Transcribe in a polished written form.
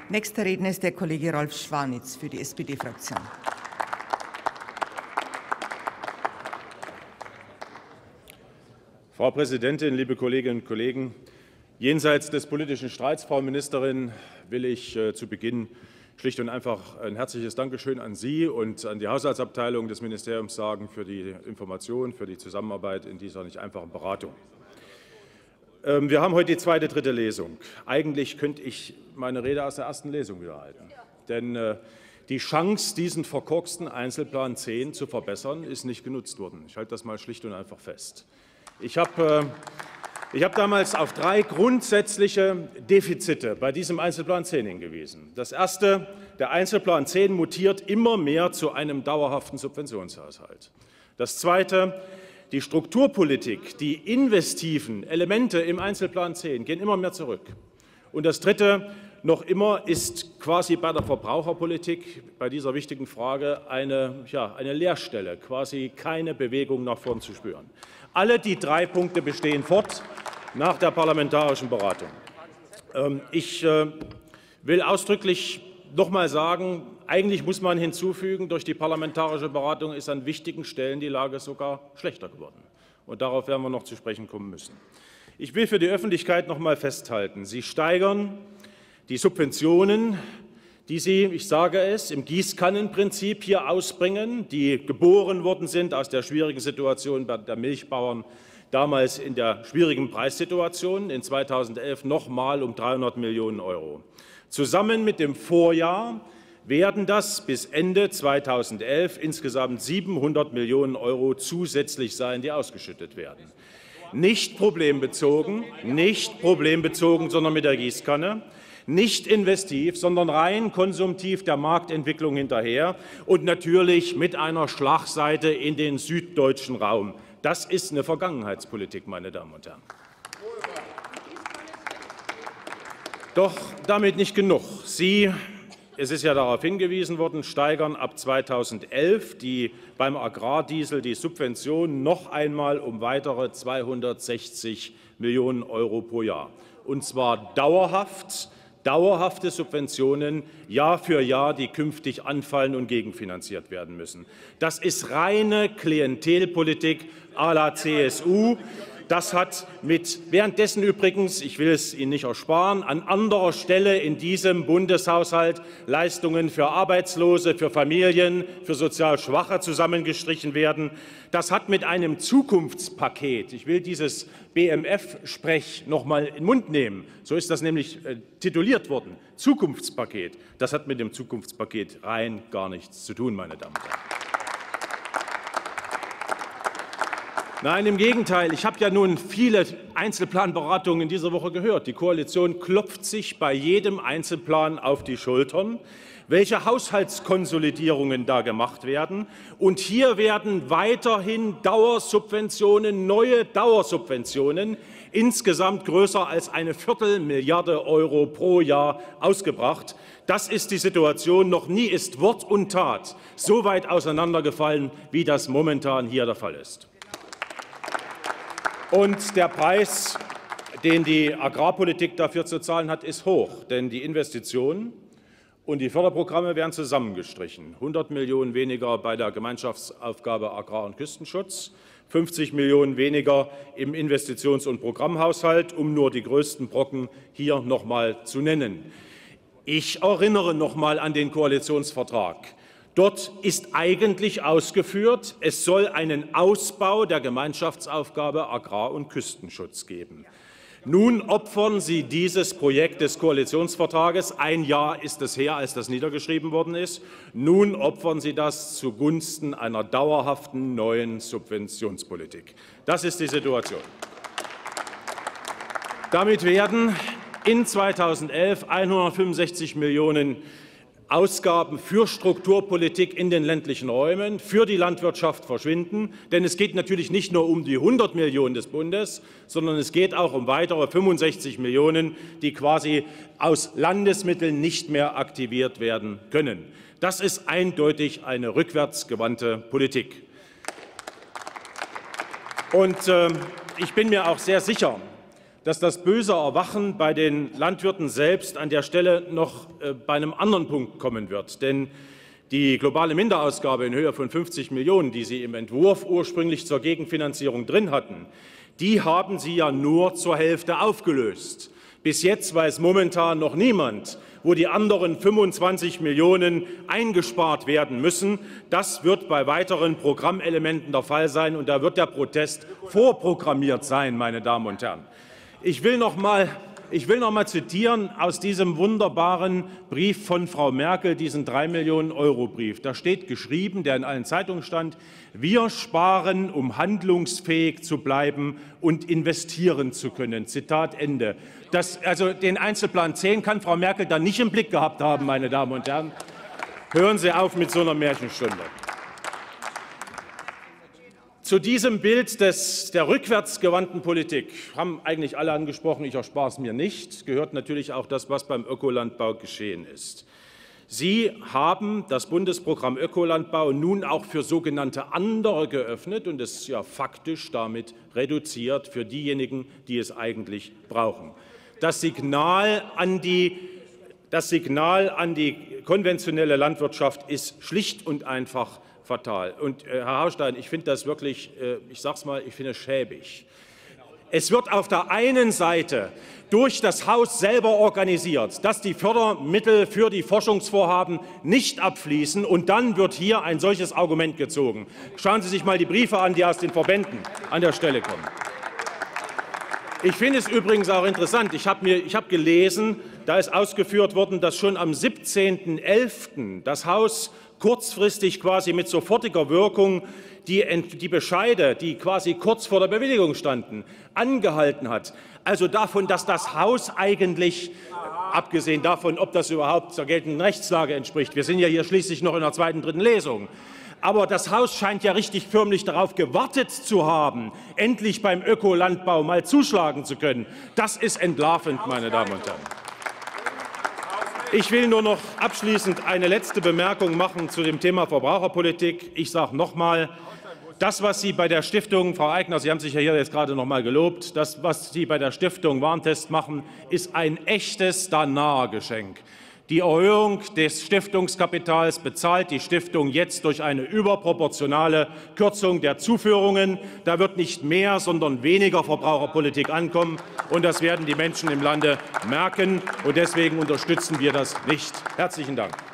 Nächster Redner ist der Kollege Rolf Schwanitz für die SPD-Fraktion. Frau Präsidentin, liebe Kolleginnen und Kollegen! Jenseits des politischen Streits, Frau Ministerin, will ich zu Beginn schlicht und einfach ein herzliches Dankeschön an Sie und an die Haushaltsabteilung des Ministeriums sagen für die Information, für die Zusammenarbeit in dieser nicht einfachen Beratung. Wir haben heute die zweite, dritte Lesung. Eigentlich könnte ich meine Rede aus der ersten Lesung wieder halten. Denn die Chance, diesen verkorksten Einzelplan 10 zu verbessern, ist nicht genutzt worden. Ich halte das mal schlicht und einfach fest. Ich habe damals auf 3 grundsätzliche Defizite bei diesem Einzelplan 10 hingewiesen. Das erste, der Einzelplan 10 mutiert immer mehr zu einem dauerhaften Subventionshaushalt. Das zweite, die Strukturpolitik, die investiven Elemente im Einzelplan 10 gehen immer mehr zurück. Und das dritte, noch immer ist quasi bei der Verbraucherpolitik bei dieser wichtigen Frage eine Leerstelle, quasi keine Bewegung nach vorn zu spüren. Alle die 3 Punkte bestehen fort nach der parlamentarischen Beratung. Ich will ausdrücklich noch mal sagen, eigentlich muss man hinzufügen, durch die parlamentarische Beratung ist an wichtigen Stellen die Lage sogar schlechter geworden. Und darauf werden wir noch zu sprechen kommen müssen. Ich will für die Öffentlichkeit noch mal festhalten, Sie steigern die Subventionen, die Sie, ich sage es, im Gießkannenprinzip hier ausbringen, die geboren worden sind aus der schwierigen Situation der Milchbauern, damals in der schwierigen Preissituation, in 2011 noch mal um 300 Millionen €. Zusammen mit dem Vorjahr werden das bis Ende 2011 insgesamt 700 Millionen € zusätzlich sein, die ausgeschüttet werden. Nicht problembezogen, sondern mit der Gießkanne. Nicht investiv, sondern rein konsumtiv der Marktentwicklung hinterher und natürlich mit einer Schlagseite in den süddeutschen Raum. Das ist eine Vergangenheitspolitik, meine Damen und Herren. Doch damit nicht genug. Sie, es ist ja darauf hingewiesen worden, steigern ab 2011 beim Agrardiesel die Subventionen noch einmal um weitere 260 Millionen € pro Jahr. Und zwar dauerhafte Subventionen Jahr für Jahr, die künftig anfallen und gegenfinanziert werden müssen. Das ist reine Klientelpolitik à la CSU. Das hat währenddessen übrigens, ich will es Ihnen nicht ersparen, an anderer Stelle in diesem Bundeshaushalt Leistungen für Arbeitslose, für Familien, für sozial Schwache zusammengestrichen werden. Das hat mit einem Zukunftspaket, ich will dieses BMF-Sprech noch mal in den Mund nehmen, so ist das nämlich tituliert worden, Zukunftspaket, das hat mit dem Zukunftspaket rein gar nichts zu tun, meine Damen und Herren. Nein, im Gegenteil. Ich habe ja nun viele Einzelplanberatungen in dieser Woche gehört. Die Koalition klopft sich bei jedem Einzelplan auf die Schultern, welche Haushaltskonsolidierungen da gemacht werden. Und hier werden weiterhin Dauersubventionen, neue Dauersubventionen, insgesamt größer als eine Viertelmilliarde € pro Jahr ausgebracht. Das ist die Situation. Noch nie ist Wort und Tat so weit auseinandergefallen, wie das momentan hier der Fall ist. Und der Preis, den die Agrarpolitik dafür zu zahlen hat, ist hoch. Denn die Investitionen und die Förderprogramme werden zusammengestrichen. 100 Millionen € weniger bei der Gemeinschaftsaufgabe Agrar- und Küstenschutz, 50 Millionen € weniger im Investitions- und Programmhaushalt, um nur die größten Brocken hier noch mal zu nennen. Ich erinnere noch mal an den Koalitionsvertrag. Dort ist eigentlich ausgeführt, es soll einen Ausbau der Gemeinschaftsaufgabe Agrar- und Küstenschutz geben. Nun opfern Sie dieses Projekt des Koalitionsvertrages. Ein Jahr ist es her, als das niedergeschrieben worden ist. Nun opfern Sie das zugunsten einer dauerhaften neuen Subventionspolitik. Das ist die Situation. Damit werden in 2011 165 Millionen € Ausgaben für Strukturpolitik in den ländlichen Räumen, für die Landwirtschaft verschwinden. Denn es geht natürlich nicht nur um die 100 Millionen € des Bundes, sondern es geht auch um weitere 65 Millionen €, die quasi aus Landesmitteln nicht mehr aktiviert werden können. Das ist eindeutig eine rückwärtsgewandte Politik. Und ich bin mir auch sehr sicher, dass das böse Erwachen bei den Landwirten selbst an der Stelle noch bei einem anderen Punkt kommen wird. Denn die globale Minderausgabe in Höhe von 50 Millionen, die Sie im Entwurf ursprünglich zur Gegenfinanzierung drin hatten, die haben Sie ja nur zur Hälfte aufgelöst. Bis jetzt weiß momentan noch niemand, wo die anderen 25 Millionen eingespart werden müssen. Das wird bei weiteren Programmelementen der Fall sein, und da wird der Protest vorprogrammiert sein, meine Damen und Herren. Ich will noch mal zitieren aus diesem wunderbaren Brief von Frau Merkel, diesen 3 Millionen € Brief. Da steht geschrieben, der in allen Zeitungen stand: Wir sparen, um handlungsfähig zu bleiben und investieren zu können. Zitat Ende. Also den Einzelplan 10 kann Frau Merkel dann nicht im Blick gehabt haben, meine Damen und Herren. Hören Sie auf mit so einer Märchenstunde. Zu diesem Bild der rückwärtsgewandten Politik haben eigentlich alle angesprochen, ich erspare es mir nicht, gehört natürlich auch das, was beim Ökolandbau geschehen ist. Sie haben das Bundesprogramm Ökolandbau nun auch für sogenannte andere geöffnet und es ja faktisch damit reduziert für diejenigen, die es eigentlich brauchen. Das Signal an die konventionelle Landwirtschaft ist schlicht und einfach fatal. Und Herr Haustein, ich finde das wirklich, ich sage es mal, ich finde es schäbig. Es wird auf der einen Seite durch das Haus selber organisiert, dass die Fördermittel für die Forschungsvorhaben nicht abfließen, und dann wird hier ein solches Argument gezogen. Schauen Sie sich mal die Briefe an, die aus den Verbänden an der Stelle kommen. Ich finde es übrigens auch interessant. Ich habe gelesen, da ist ausgeführt worden, dass schon am 17.11. das Haus kurzfristig quasi mit sofortiger Wirkung die Bescheide, die quasi kurz vor der Bewilligung standen, angehalten hat. Also davon, dass das Haus eigentlich, abgesehen davon, ob das überhaupt der geltenden Rechtslage entspricht, wir sind ja hier schließlich noch in der zweiten, dritten Lesung, aber das Haus scheint ja richtig förmlich darauf gewartet zu haben, endlich beim Ökolandbau mal zuschlagen zu können. Das ist entlarvend, meine Damen und Herren. Ich will nur noch abschließend eine letzte Bemerkung machen zu dem Thema Verbraucherpolitik. Ich sage noch mal, das, was Sie bei der Stiftung, Frau Aigner, Sie haben sich ja hier jetzt gerade noch mal gelobt, das, was Sie bei der Stiftung Warentest machen, ist ein echtes Danaergeschenk. Die Erhöhung des Stiftungskapitals bezahlt die Stiftung jetzt durch eine überproportionale Kürzung der Zuführungen. Da wird nicht mehr, sondern weniger Verbraucherpolitik ankommen, und das werden die Menschen im Lande merken. Und deswegen unterstützen wir das nicht. Herzlichen Dank.